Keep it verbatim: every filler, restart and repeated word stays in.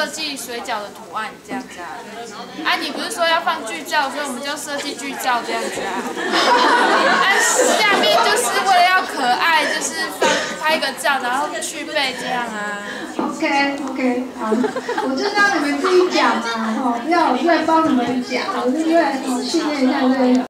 设计水饺的图案这样子啊。啊，你不是说要放剧照，所以我们就设计剧照这样子啊。啊，下面就是为了要可爱，就是放拍个照，然后去背这样啊。 OK OK， 好，我就让你们自己讲嘛，哦，不要我在帮你们讲，我是因为训练一下这个。